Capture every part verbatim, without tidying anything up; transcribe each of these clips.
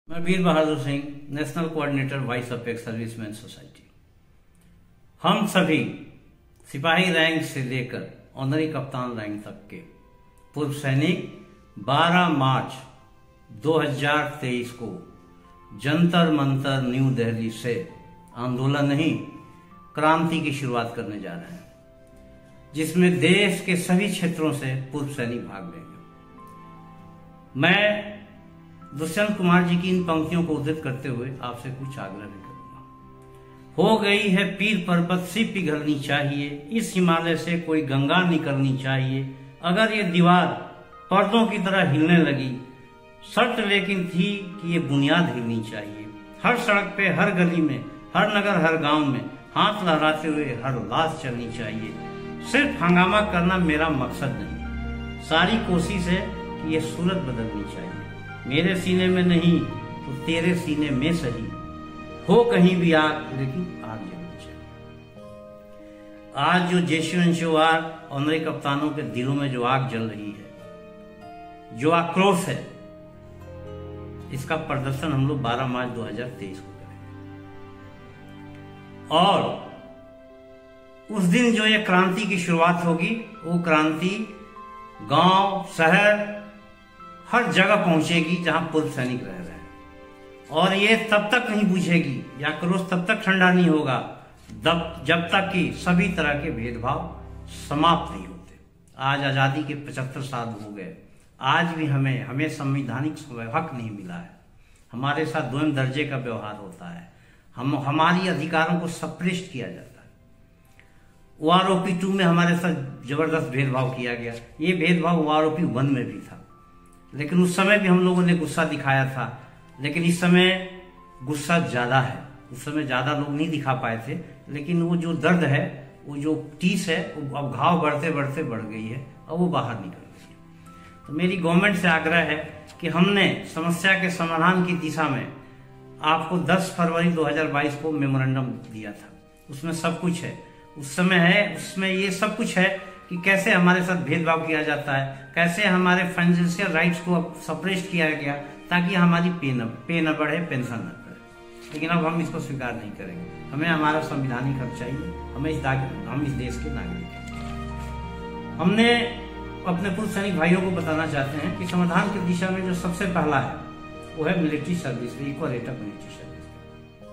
मैं Veer Bahadur Singh, national coordinator voice of ex serviceman society. हम सभी सिपाही रैंक से लेकर ऑनरी कप्तान रैंक तक के पूर्व सैनिक बारह मार्च दो हज़ार तेईस को जंतर मंतर न्यू दिल्ली से आंदोलन नहीं क्रांति की शुरुआत करने जा रहे हैं, जिसमें देश के सभी क्षेत्रों से पूर्व सैनिक भाग लेंगे। मैं दुष्यंत कुमार जी की इन पंक्तियों को उद्धृत करते हुए आपसे कुछ आग्रह भी करूंगा। हो गई है पीर पर्वत सी पिघलनी चाहिए, इस हिमालय से कोई गंगा निकलनी चाहिए। अगर ये दीवार पर्दों की तरह हिलने लगी, शर्त लेकिन थी कि ये बुनियाद हिलनी चाहिए। हर सड़क पे, हर गली में, हर नगर, हर गांव में हाथ लहराते हुए हर उल्लास चलनी चाहिए। सिर्फ हंगामा करना मेरा मकसद नहीं, सारी कोशिश है कि ये सूरत बदलनी चाहिए। मेरे सीने में नहीं तो तेरे सीने में सही, हो कहीं भी आग, लेकिन आग जलनी चाहिए। आज जो जेशुअंशुवार ऑनरी कप्तानों के दिलों में जो आग जल रही है, जो आक्रोश है, इसका प्रदर्शन हम लोग बारह मार्च दो हज़ार तेईस को करेंगे। और उस दिन जो ये क्रांति की शुरुआत होगी, वो क्रांति गांव, शहर, हर जगह पहुंचेगी जहां पूर्व सैनिक रह रहे हैं। और ये तब तक नहीं बुझेगी, या क्रोध तब तक ठंडा नहीं होगा जब तक कि सभी तरह के भेदभाव समाप्त नहीं होते। आज आजादी के पचहत्तर साल हो गए, आज भी हमें हमें संवैधानिक हक नहीं मिला है। हमारे साथ दोयम दर्जे का व्यवहार होता है, हम हमारी अधिकारों को सप्रेस्ट किया जाता है। ओआरओपी टू में हमारे साथ जबरदस्त भेदभाव किया गया। ये भेदभाव ओआरओपी वन में भी था, लेकिन उस समय भी हम लोगों ने गुस्सा दिखाया था। लेकिन इस समय गुस्सा ज्यादा है, उस समय ज्यादा लोग नहीं दिखा पाए थे, लेकिन वो जो दर्द है, वो जो टीस है, वो अब घाव बढ़ते बढ़ते बढ़ गई है और वो बाहर निकल गई है। तो मेरी गवर्नमेंट से आग्रह है कि हमने समस्या के समाधान की दिशा में आपको दस फरवरी दो हज़ार बाईस को मेमोरेंडम दिया था। उसमें सब कुछ है, उस समय है, उसमें ये सब कुछ है कि कैसे हमारे साथ भेदभाव किया जाता है, कैसे हमारे फाइनेंशियल राइट्स को सप्रेस किया गया ताकि हमारी पे न पे न बढ़े, पेंशन न बढ़े। लेकिन अब हम इसको स्वीकार नहीं करेंगे। हमें हमारा संविधानिक हक चाहिए, हमें इस हम इस देश के नागरिक हैं। हमने अपने पूर्व सैनिक भाइयों को बताना चाहते हैं कि समाधान की दिशा में जो सबसे पहला है वो है military service, equal rate of military service.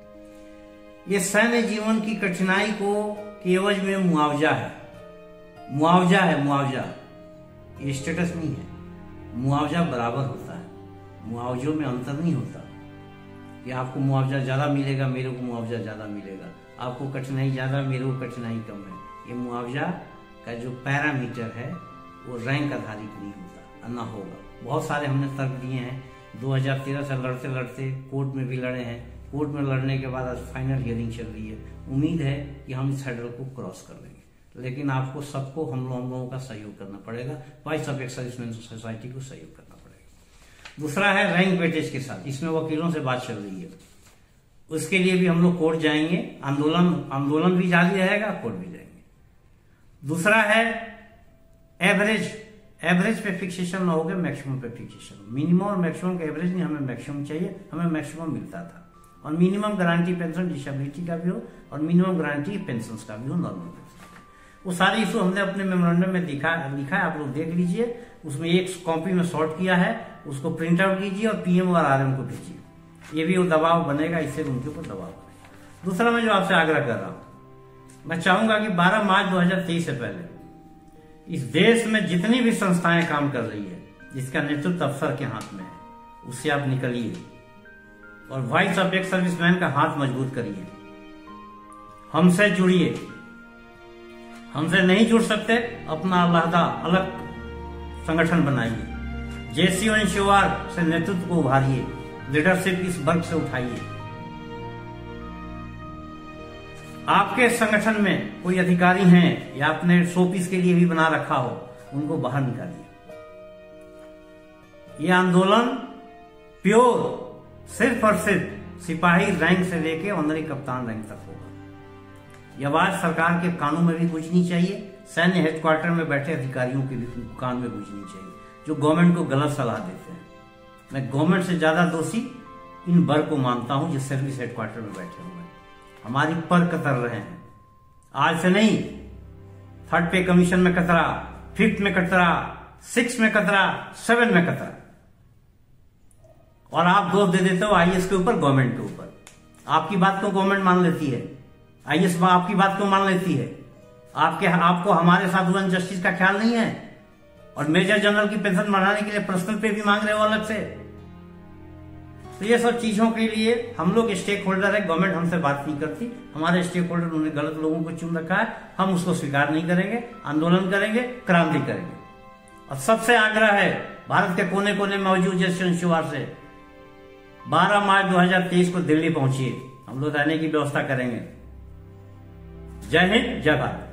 ये सैन्य जीवन की कठिनाई को के एवज में मुआवजा है, मुआवजा है, मुआवजा, ये स्टेटस नहीं है। मुआवजा बराबर होता है, मुआवजों में अंतर नहीं होता कि आपको मुआवजा ज्यादा मिलेगा, मेरे को मुआवजा ज्यादा मिलेगा, आपको कठिनाई ज्यादा, मेरे को कठिनाई कम है। ये मुआवजा का जो पैरामीटर है वो रैंक आधारित नहीं होता, ना होगा। बहुत सारे हमने तर्क दिए हैं, दो हज़ार तेरह से लड़ते लड़ते कोर्ट में भी लड़े हैं। कोर्ट में लड़ने के बाद आज फाइनल हियरिंग चल रही है। उम्मीद है कि हम इस हर्डल को क्रॉस कर लेंगे, लेकिन आपको सबको हम लोगों का सहयोग करना पड़ेगा। Voice of ex serviceman society को सहयोग करना पड़ेगा। दूसरा है रैंक वेटेज के साथ, इसमें वकीलों से बात चल रही है, उसके लिए भी हम लोग कोर्ट जाएंगे। आंदोलन आंदोलन भी जारी रहेगा, कोर्ट भी जाएंगे। दूसरा है एवरेज, एवरेज पे फिक्सेशन ना होगा, मैक्सिमम पे फिक्सेशन। मिनिमम और मैक्सिमम का एवरेज नहीं, हमें मैक्सिमम चाहिए, हमें मैक्सिमम मिलता था। और मिनिमम गारंटी पेंशन डिसेबिलिटी का भी हो और मिनिमम गारंटी पेंशन का भी हो, नॉर्मल पेंशन। वो सारे इशू हमने अपने मेमोरेंडम में लिखा लिखा है, आप लोग देख लीजिए। उसमें एक कॉपी में सॉर्ट किया है, उसको प्रिंट आउट कीजिए और पीएम और आरएम को भेजिए। ये भी वो दबाव बनेगा, इससे उनके ऊपर दबाव बनेगा। दूसरा मैं जो आपसे आग्रह कर रहा हूं, मैं चाहूंगा कि बारह मार्च दो हज़ार तेईस से पहले इस देश में जितनी भी संस्थाएं काम कर रही है, जिसका नेतृत्व अफसर के हाथ में है, उससे आप निकलिए और वॉइस ऑफ एक्स सर्विसमैन का हाथ मजबूत करिए। हमसे जुड़िए, हमसे नहीं जुड़ सकते, अपना अलहदा अलग संगठन बनाइए। जेशुअंशुवार से नेतृत्व को उभारिए, लीडरशिप इस वर्ग से उठाइए। आपके संगठन में कोई अधिकारी हैं या आपने शोपीस के लिए भी बना रखा हो, उनको बाहर निकालिए। ये आंदोलन प्योर सिर्फ और सिर्फ सिपाही रैंक से लेके ऑनरी कप्तान रैंक तक होगा। यह आवाज सरकार के कानों में भी गूंजनी चाहिए, सैन्य हेडक्वार्टर में बैठे अधिकारियों के भी कान में गूंजनी चाहिए, जो गवर्नमेंट को गलत सलाह देते हैं। मैं गवर्नमेंट से ज्यादा दोषी इन वर्ग को मानता हूं जो सर्विस हेडक्वार्टर में बैठे हुए हैं, हमारी पर कतर रहे हैं। आज से नहीं, थर्ड पे कमीशन में कतरा, फिफ्थ में कतरा, सिक्स में कतरा, सेवन में कतरा, और आप दोष दे देते हो आईएएस के ऊपर, गवर्नमेंट के ऊपर। आपकी बात को गवर्नमेंट मान लेती है, आईएएस आपकी बात को मान लेती है। आपके आपको हमारे साथ हुआ जस्टिस का ख्याल नहीं है, और मेजर जनरल की पेंशन बढ़ाने के लिए पर्सनल पे भी मांग रहे हो अलग से। तो ये सब चीजों के लिए हम लोग स्टेक होल्डर है, गवर्नमेंट हमसे बात नहीं करती, हमारे स्टेक होल्डर उन्होंने गलत लोगों को चुन रखा है, हम उसको स्वीकार नहीं करेंगे, आंदोलन करेंगे, क्रांति करेंगे। और सबसे आग्रह है भारत के कोने कोने में मौजूद जैसे शिवार से बारह मार्च दो हजार तेईस को दिल्ली पहुंचिए, हम लोग रहने की व्यवस्था करेंगे। जय हिंद, जय भारत।